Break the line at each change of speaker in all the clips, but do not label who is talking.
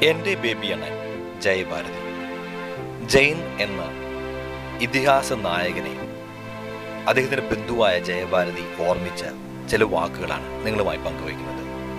എൻ്റെ ബേബിയാണ് ജയഭാരതി. ജയൻ എന്ന ഇതിഹാസ നായകനെ അദ്ദേഹത്തിൻ്റെ ബന്ധുവായ ജയഭാരതി ഓർമ്മിച്ച ചില വാക്കുകളാണ് നിങ്ങളുമായി പങ്കുവയ്ക്കുന്നത്.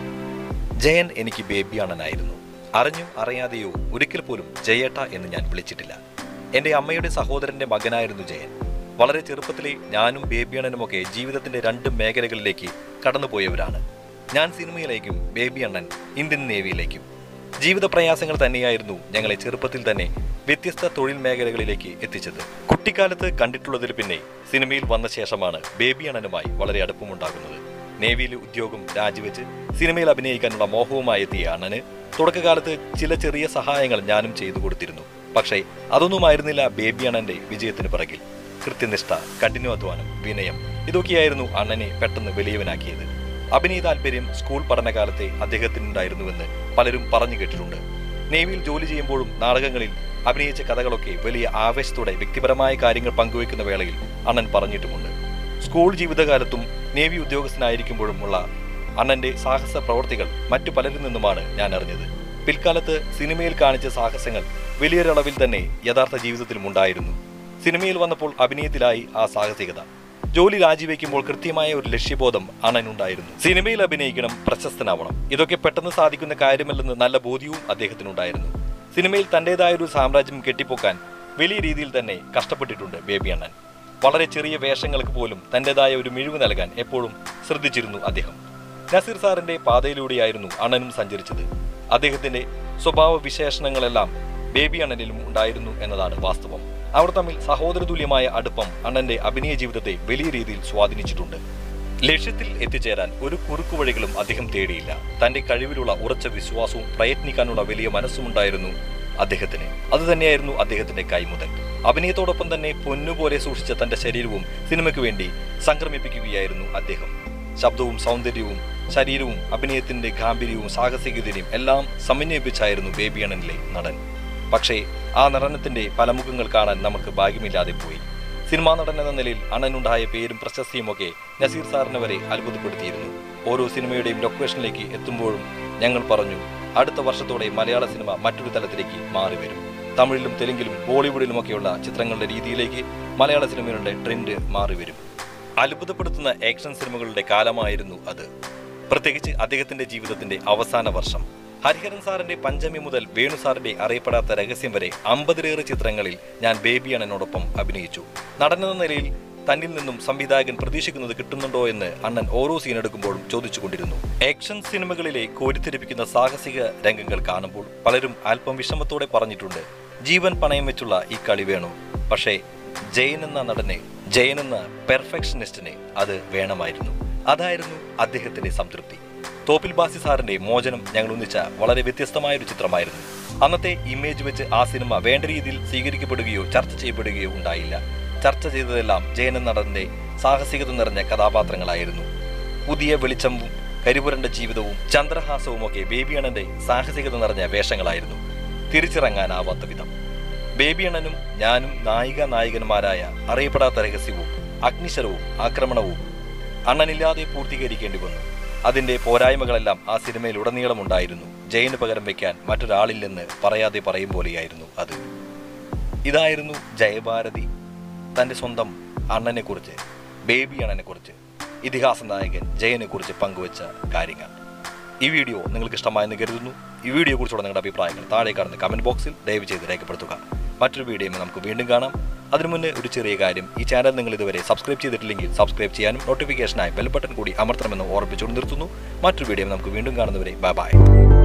ജയൻ എനിക്ക് ബേബിയാണനായിരുന്നു. അറിഞ്ഞോ അറിയാതെയോ ഒരിക്കൽ പോലും ജയേട്ട എന്ന് ഞാൻ വിളിച്ചിട്ടില്ല. എൻ്റെ അമ്മയുടെ സഹോദരൻ്റെ മകനായിരുന്നു ജയൻ. വളരെ ചെറുപ്പത്തിലെ ഞാനും ബേബിയണ്ണനുമൊക്കെ ജീവിതത്തിൻ്റെ രണ്ട് മേഖലകളിലേക്ക് കടന്നുപോയവരാണ്. ഞാൻ സിനിമയിലേക്കും ബേബിയണ്ണൻ ഇന്ത്യൻ നേവിയിലേക്കും. ജീവിത പ്രയാസങ്ങൾ തന്നെയായിരുന്നു ഞങ്ങളെ ചെറുപ്പത്തിൽ തന്നെ വ്യത്യസ്ത തൊഴിൽ മേഖലകളിലേക്ക് എത്തിച്ചത്. കുട്ടിക്കാലത്ത് കണ്ടിട്ടുള്ളതിൽ പിന്നെ സിനിമയിൽ വന്ന ശേഷമാണ് ബേബിയണ്ണനുമായി വളരെ അടുപ്പമുണ്ടാകുന്നത്. നേവിയിലെ ഉദ്യോഗം രാജിവെച്ച് സിനിമയിൽ അഭിനയിക്കാനുള്ള മോഹവുമായി എത്തിയ അണ്ണന് തുടക്കകാലത്ത് ചില ചെറിയ സഹായങ്ങൾ ഞാനും ചെയ്തു കൊടുത്തിരുന്നു. പക്ഷേ അതൊന്നുമായിരുന്നില്ല ബേബിയണ്ണന്റെ വിജയത്തിന് പിറകിൽ. കൃത്യനിഷ്ഠ, കഠിനാധ്വാനം, വിനയം ഇതൊക്കെയായിരുന്നു അണ്ണനെ പെട്ടെന്ന് വലിയവനാക്കിയത്. അഭിനയ താല്പര്യം സ്കൂൾ പഠനകാലത്തെ അദ്ദേഹത്തിനുണ്ടായിരുന്നുവെന്ന് പലരും പറഞ്ഞു കേട്ടിട്ടുണ്ട്. നേവിയിൽ ജോലി ചെയ്യുമ്പോഴും നാടകങ്ങളിൽ അഭിനയിച്ച കഥകളൊക്കെ വലിയ ആവേശത്തോടെ വ്യക്തിപരമായ കാര്യങ്ങൾ പങ്കുവയ്ക്കുന്ന വേളയിൽ അണ്ണൻ പറഞ്ഞിട്ടുമുണ്ട്. സ്കൂൾ ജീവിതകാലത്തും നേവി ഉദ്യോഗസ്ഥനായിരിക്കുമ്പോഴുമുള്ള അണ്ണന്റെ സാഹസ പ്രവർത്തികൾ മറ്റു പലരിൽ നിന്നുമാണ് ഞാൻ അറിഞ്ഞത്. പിൽക്കാലത്ത് സിനിമയിൽ കാണിച്ച സാഹസങ്ങൾ വലിയൊരളവിൽ തന്നെ യഥാർത്ഥ ജീവിതത്തിലും ഉണ്ടായിരുന്നു. സിനിമയിൽ വന്നപ്പോൾ അഭിനയത്തിലായി ആ സാഹസികത. ജോലി രാജിവെക്കുമ്പോൾ കൃത്യമായ ഒരു ലക്ഷ്യബോധം അണ്ണനുണ്ടായിരുന്നു. സിനിമയിൽ അഭിനയിക്കണം, പ്രശസ്തനാവണം, ഇതൊക്കെ പെട്ടെന്ന് സാധിക്കുന്ന കാര്യമല്ലെന്ന് നല്ല ബോധ്യവും അദ്ദേഹത്തിനുണ്ടായിരുന്നു. സിനിമയിൽ തന്റേതായ ഒരു സാമ്രാജ്യം കെട്ടിപ്പൊക്കാൻ വലിയ രീതിയിൽ തന്നെ കഷ്ടപ്പെട്ടിട്ടുണ്ട് ബേബിയണ്ണൻ. വളരെ ചെറിയ വേഷങ്ങൾക്ക് പോലും തന്റേതായ ഒരു മിഴിവ് നൽകാൻ എപ്പോഴും ശ്രദ്ധിച്ചിരുന്നു അദ്ദേഹം. നസീർ സാറിന്റെ പാതയിലൂടെയായിരുന്നു അണ്ണനും സഞ്ചരിച്ചത്. അദ്ദേഹത്തിന്റെ സ്വഭാവ വിശേഷണങ്ങളെല്ലാം ബേബിയണ്ണനിലും ഉണ്ടായിരുന്നു എന്നതാണ് വാസ്തവം. അവർ തമ്മിൽ സഹോദരതുല്യമായ അടുപ്പം അണ്ണന്റെ അഭിനയ ജീവിതത്തെ വലിയ രീതിയിൽ സ്വാധീനിച്ചിട്ടുണ്ട്. ലക്ഷ്യത്തിൽ എത്തിച്ചേരാൻ ഒരു കുറുക്കുവഴികളും അദ്ദേഹം തേടിയില്ല. തന്റെ കഴിവിലുള്ള ഉറച്ച വിശ്വാസവും പ്രയത്നിക്കാനുള്ള വലിയ മനസ്സുമുണ്ടായിരുന്നു അദ്ദേഹത്തിന്. അതുതന്നെയായിരുന്നു അദ്ദേഹത്തിന്റെ കൈമുതൽ. അഭിനയത്തോടൊപ്പം തന്നെ പൊന്നുപോലെ സൂക്ഷിച്ച തന്റെ ശരീരവും സിനിമയ്ക്ക് വേണ്ടി സംക്രമിപ്പിക്കുകയായിരുന്നു അദ്ദേഹം. ശബ്ദവും സൗന്ദര്യവും ശരീരവും അഭിനയത്തിന്റെ ഗാംഭീര്യവും സാഹസികതയും എല്ലാം സമന്വയിപ്പിച്ചായിരുന്നു ബേബിയണ്ണനിലെ നടൻ. പക്ഷേ ആ നടനത്തിന്റെ പല മുഖങ്ങൾ കാണാൻ നമുക്ക് ഭാഗ്യമില്ലാതെ പോയി. സിനിമാ നടൻ എന്ന നിലയിൽ അണ്ണനുണ്ടായ പേരും പ്രശസ്തിയുമൊക്കെ നസീർ സാറിനെ വരെ അത്ഭുതപ്പെടുത്തിയിരുന്നു. ഓരോ സിനിമയുടെയും ലൊക്കേഷനിലേക്ക് എത്തുമ്പോഴും ഞങ്ങൾ പറഞ്ഞു, അടുത്ത വർഷത്തോടെ മലയാള സിനിമ മറ്റൊരു തലത്തിലേക്ക് മാറി വരും. തമിഴിലും തെലുങ്കിലും ബോളിവുഡിലുമൊക്കെയുള്ള ചിത്രങ്ങളുടെ രീതിയിലേക്ക് മലയാള സിനിമയുടെ ട്രെൻഡ് മാറി വരും. അത്ഭുതപ്പെടുത്തുന്ന ആക്ഷൻ സിനിമകളുടെ കാലമായിരുന്നു അത്. പ്രത്യേകിച്ച് അദ്ദേഹത്തിന്റെ ജീവിതത്തിന്റെ അവസാന വർഷം. ഹരിഹരൻ സാറിന്റെ പഞ്ചമി മുതൽ വേണു സാറിന്റെ അറിയപ്പെടാത്ത രഹസ്യം വരെ 50-ലേറെ ചിത്രങ്ങളിൽ ഞാൻ ബേബിയണ്ണനോടൊപ്പം അഭിനയിച്ചു. നടനെന്ന നിലയിൽ തന്നിൽ നിന്നും സംവിധായകൻ പ്രതീക്ഷിക്കുന്നത് കിട്ടുന്നുണ്ടോ എന്ന് അണ്ണൻ ഓരോ സീൻ എടുക്കുമ്പോഴും ചോദിച്ചുകൊണ്ടിരുന്നു. ആക്ഷൻ സിനിമകളിലെ കോരിത്തെരിപ്പിക്കുന്ന സാഹസിക രംഗങ്ങൾ കാണുമ്പോൾ പലരും അല്പം വിഷമത്തോടെ പറഞ്ഞിട്ടുണ്ട്, ജീവൻ പണയം വെച്ചുള്ള ഈ കളി വേണോ? പക്ഷേ ജയൻ എന്ന നടനെ, ജയൻ എന്ന പെർഫെക്ഷനിസ്റ്റിനെ അത് വേണമായിരുന്നു. അതായിരുന്നു അദ്ദേഹത്തിന്റെ സംതൃപ്തി. തോപ്പിൽ ബാസി സാറിന്റെ മോചനം ഞങ്ങൾ ഒന്നിച്ച വളരെ വ്യത്യസ്തമായൊരു ചിത്രമായിരുന്നു. അന്നത്തെ ഇമേജ് വെച്ച് ആ സിനിമ വേണ്ട രീതിയിൽ സ്വീകരിക്കപ്പെടുകയോ ചർച്ച ചെയ്യപ്പെടുകയോ ഉണ്ടായില്ല. ചർച്ച ചെയ്തതെല്ലാം ജയൻ എന്ന നടന്റെ സാഹസികത നിറഞ്ഞ കഥാപാത്രങ്ങളായിരുന്നു. പുതിയ വെളിച്ചവും കരിപുരണ്ട ജീവിതവും ചന്ദ്രഹാസവുമൊക്കെ ബേബിയണ്ണന്റെ സാഹസികത നിറഞ്ഞ വേഷങ്ങളായിരുന്നു. തിരിച്ചിറങ്ങാനാവാത്ത വിധം. ബേബിയണ്ണനും ഞാനും നായികന്മാരായ അറിയപ്പെടാത്ത രഹസ്യവും അഗ്നിശരവും ആക്രമണവും അണ്ണനില്ലാതെ പൂർത്തീകരിക്കേണ്ടി വന്നു. അതിന്റെ പോരായ്മകളെല്ലാം ആ സിനിമയിൽ ഉടനീളം ഉണ്ടായിരുന്നു. ജയന് പകരം വയ്ക്കാൻ മറ്റൊരാളില്ലെന്ന് പറയാതെ പറയും പോലെയായിരുന്നു അത്. ഇതായിരുന്നു ജയഭാരതി തന്റെ സ്വന്തം അണ്ണനെ കുറിച്ച്, ബേബിയണ്ണനെ കുറിച്ച്, ഇതിഹാസ നായകൻ ജയനെ കുറിച്ച് പങ്കുവച്ച കാര്യങ്ങൾ. ഈ വീഡിയോ നിങ്ങൾക്ക് ഇഷ്ടമായെന്ന് കരുതുന്നു. ഈ വീഡിയോ കുറിച്ചുള്ള നിങ്ങളുടെ അഭിപ്രായങ്ങൾ താഴെ കാണുന്ന കമന്റ് ബോക്സിൽ ദയവ് ചെയ്ത് രേഖപ്പെടുത്തുക. മറ്റൊരു വീഡിയോയിൽ നമുക്ക് വീണ്ടും കാണാം. അതിനു മുന്നേ ഒരു ചെറിയ കാര്യം, ഈ ചാനൽ നിങ്ങൾ ഇതുവരെ സബ്സ്ക്രൈബ് ചെയ്തിട്ടില്ലെങ്കിൽ സബ്സ്ക്രൈബ് ചെയ്യാനും നോട്ടിഫിക്കേഷനായി ബെൽ ബട്ടൺ കൂടി അമർത്തണമെന്ന് ഓർമ്മിച്ചുകൊണ്ട് നിർത്തുന്നു. മറ്റൊരു വീഡിയോ നമുക്ക് വീണ്ടും കാണുന്നവരെ ബൈ ബൈ.